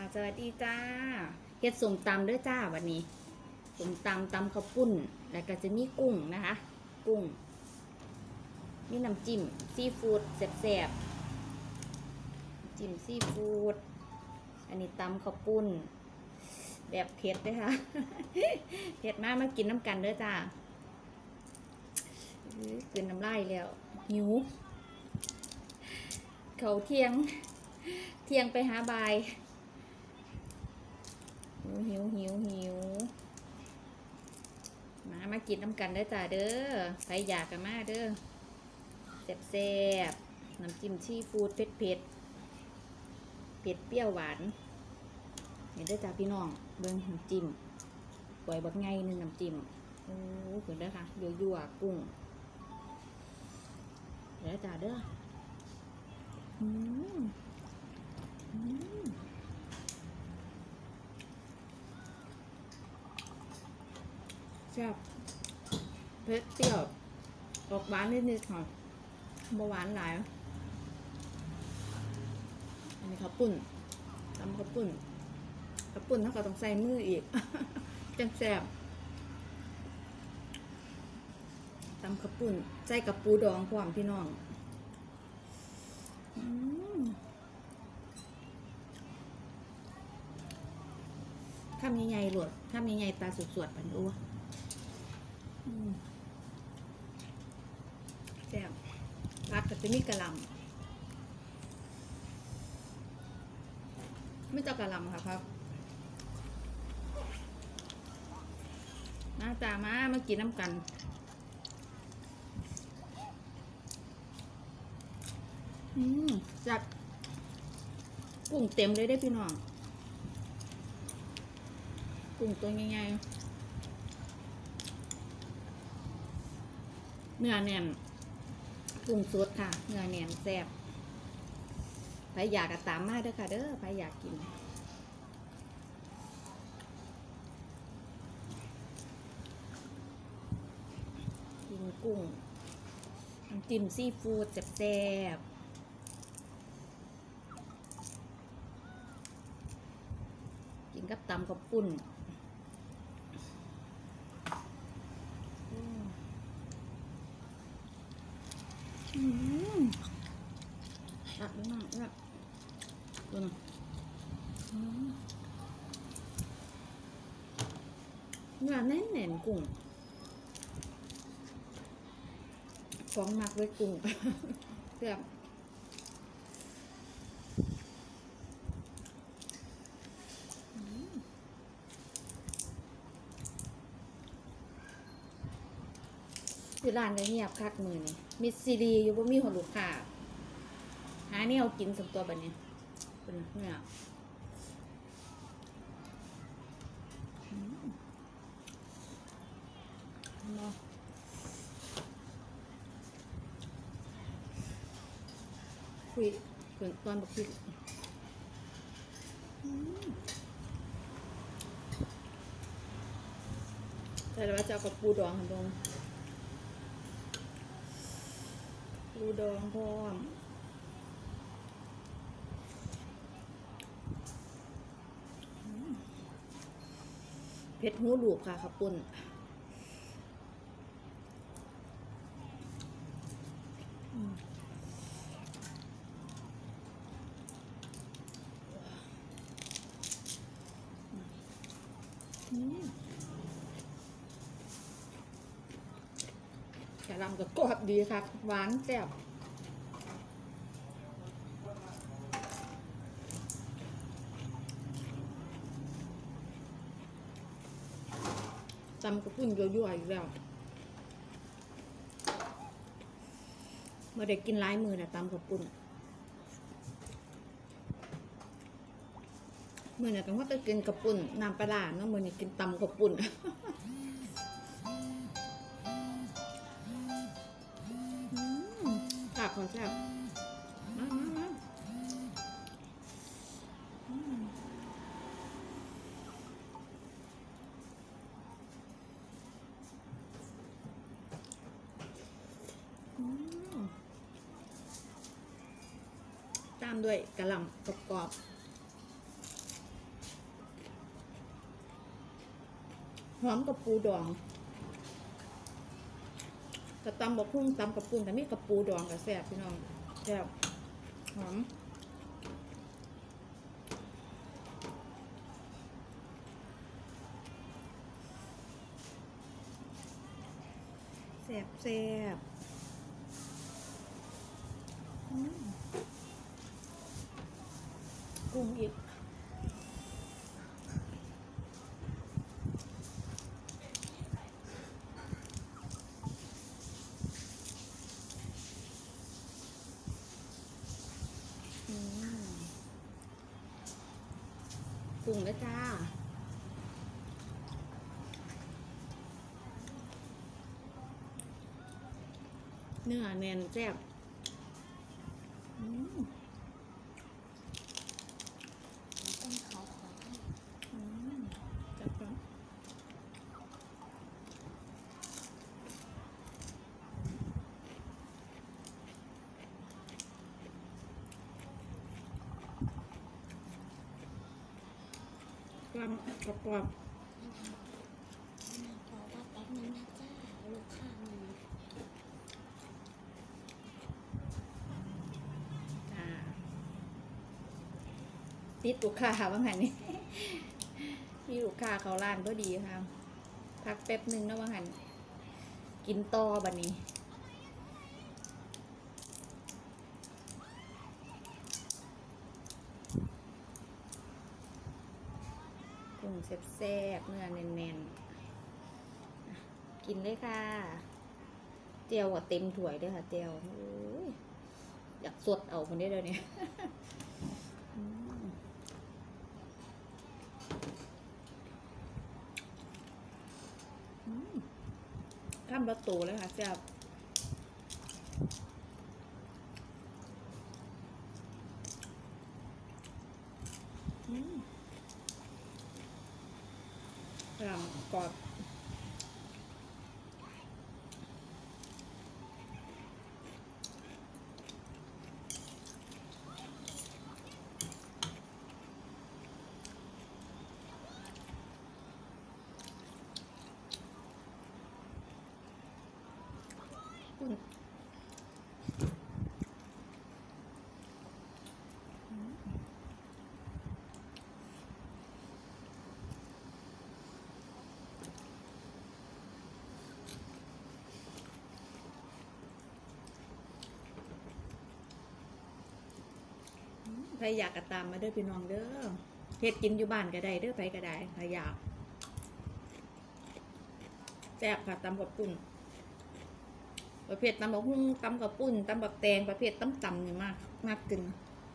สวัสดีจ้าเฮ็ดส้มตำเด้อจ้าวันนี้ส้มตำข้าวปุ้นแล้วก็จะมีกุ้งนะคะกุ้งมีน้ำจิ้มซีฟู้ดแซ่บๆจิ้มซีฟู้ดอันนี้ตำข้าวปุ้นแบบเผ็ดเลยค่ะ เผ็ดมากมากินน้ำกันเด้อจ้ากินน้ำลายแล้วหิวเขาเที่ยงไปหาบายหิวมากินน้ำกันได้จ้าเด้อใครอยากกันมาเด้อแซ่บน้ำจิ้มซีฟู้ดเผ็ดเปรี้ยวหวานเห็นได้จ้าพี่น้องเบิ่งน้ำจิ้มปล่อยบักไงนึงน้ำจิ้มโอ้เห็นได้ค่ะยั่วกุ้งเดี๋ยวจ้าเด้อแซ่บเผ็ดเปรี้ยวออกหวานนิดๆค่ะบ่หวานหลายอันนี้ข้าวปุ้นตำข้าวปุ้นถ้าก็ต้องใส่มืออีก จังแซ่บตำข้าวปุ้นใส่กับปูดองพร้อมพี่น้องข้ามใหญ่ๆหลวดข้ามใหญ่ๆตาสวดๆปันอ้วแซ่บผักก็จะมีกะหล่ำไม่ต้องกะหล่ำค่ะครับมาจ้ามากินน้ำกันจัดกุ้งเต็มเลยได้พี่น้องกุ้งตัวใหญ่ๆเนื้อแน่นกุ้งสดค่ะเนื้อแน่นแซ่บใครอยากก็ตามมาเด้อค่ะเด้อใครอยากกินกุ้งน้ำจิ้มซีฟู้ดแซ่บกินกับตำข้าวปุ้นตัดมากเลยดูนะเนื้อแน่นๆกุ้งของมักไว้กุ้งเกือบคือร้านก็เงียบคักมือนี่มิสซีดีอยู่บ่มีหัวลูกค้าหาเนี่ยเอากินสักตัวแบบนี้เป็นเนี่ยคุยเกินตอนบอกคิดแต่ว่าจะเอากับปูดองตรงปูดองพร้อมเผ็ดหูลูกค่ะข้าวปุ้นกะหล่ำก็กรอบดีค่ะหวานแซ่บตำกระปุ้นยั่วๆอีกแล้วเมื่อได้กินหลายมือนะตำกระปุ้นเมื่อเนี่ยต้องว่าจะกินกระปุ้นน้ำปลาเนาะเมื่อนี้กินตำกระปุ้นกลับขอแซ่บมาตามด้วยกะหล่ำกรอบหอมกับปูดองกระตำบกพุ่งตำกับปูนแต่มีกับปูดองกับแซ่บพี่น้องแซ่บหอมแซ่บแซ่บกุ้งอีกกุ้งแล้วจ้าเนื้อแน่นแซ่บต้นเขาขอจับก่อนความกรอบขอว่าแป๊บนึงนะจ้าลูกค้ามาติดลูกค้าว่างั้นนี่ มีลูกค้าเขาร้านก็ดีค่ะพักแป๊บนึงนะว่างั้นกินต่อบัดนี้กุ้งแซ่บๆเนื้อแน่นๆกินเลยค่ะเจียวก็เต็มถ้วยด้วยค่ะเจียวโอ้ยอยากสดเอาคนนี้เลยเนี่ยข้ามรถตู้เลยค่ะแซ่บกรอบใครอยากกระตามมาเด้อพี่น้องเด้อเฮ็ดกินอยู่บ้านก็ได้เด้อไปก็ได้ใครอยากแซ่บค่ะตำกับปุ่นประเภทตำบักหุ่งตำกับปุ่นตำบักแตงประเภทตำนี่มากกิน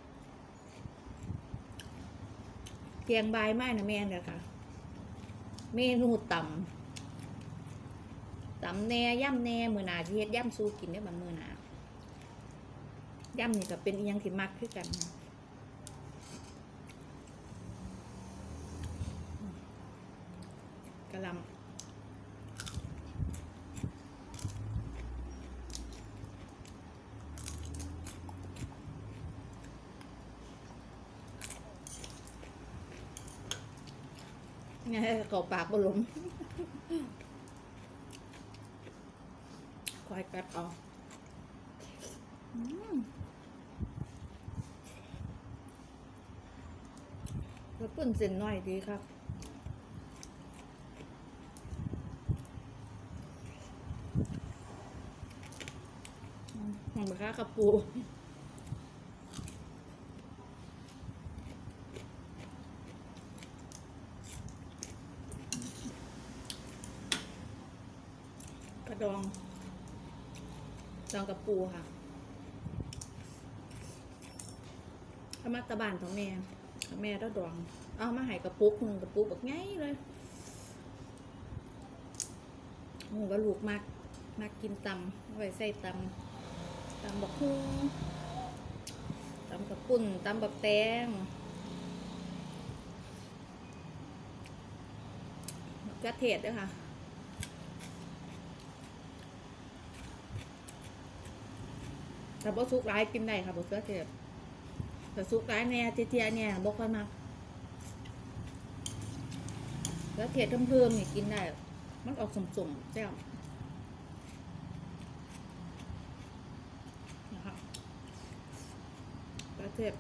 เกียงใบไม้นะแม่เลยค่ะเมนูตำแหน่ย่ำแหน่มือหนาที่เฮ็ดย่ำสู้กินได้บางมือหนาย่ำนี่ก็เป็นอีหยังที่มักคือกันกะหล่ำเนี่ยกรอบปากบลมคอยกัดเอาแล้วปุ่นเส้นน้อยดีครับหอมข้าวกับปูกระดองกับปูค่ะเอามาตะบานของแม่ต้องดองเอามาให้กระปุกหนึ่งกระปุกแบบง่ายเลยหมูกระลูกมากกินตำเอาไว้ใส่ตำบักหุ่งตำกับปุ่นตำบักแตงกระเทียมด้วยค่ะแต่บ่ซุกร้ายกินได้ค่ะบ่เกลือเทศแต่ซุกร้ายเนี่ยเทียเนี่ยบ่ค่อยมากเกลือเทศเพิ่มๆนี่กินได้มันออกสุ่มๆแจ่วนะคะประเทศ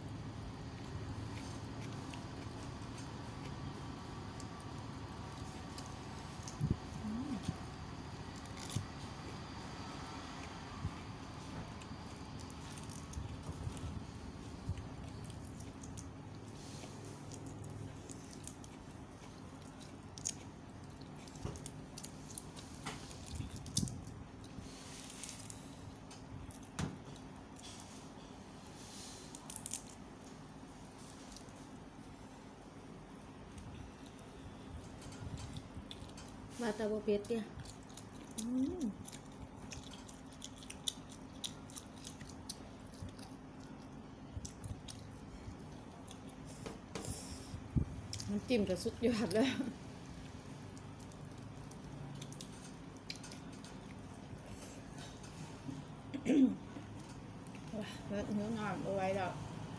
วาตาบเป็ดเนี่ยน้ำจิ้มจะสุดยอดเลยแล้วเนื้องามเอาไว้แล้ว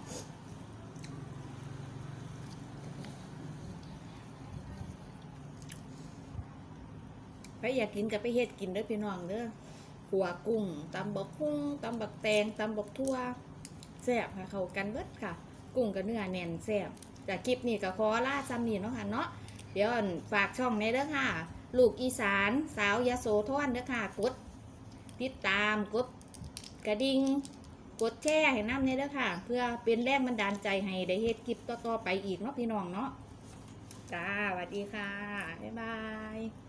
ไปอยากกินกับไปเฮ็ดกินเด้อพี่น้องเด้อขัวกุ้งตำบักหุ่งตำบักแตงตำบักทั่วแซ่บค่ะเข้ากันเบิดค่ะกุ้งกับเนื้อแน่นแซ่บแต่คลิปนี้ก็ขอลาซ้ำนี่เนาะค่ะเนาะเดี๋ยวฝากช่องในเด้อค่ะลูกอีสานสาวยโสธรเด้อค่ะกดติดตามกดกระดิ่งกดแชร์ให้น้ำในเด้อค่ะเพื่อเป็นแรงบันดาลใจให้ได้เฮ็ดคลิปต่อๆไปอีกเนาะพี่น้องเนาะจ้าสวัสดีค่ะบ๊ายบาย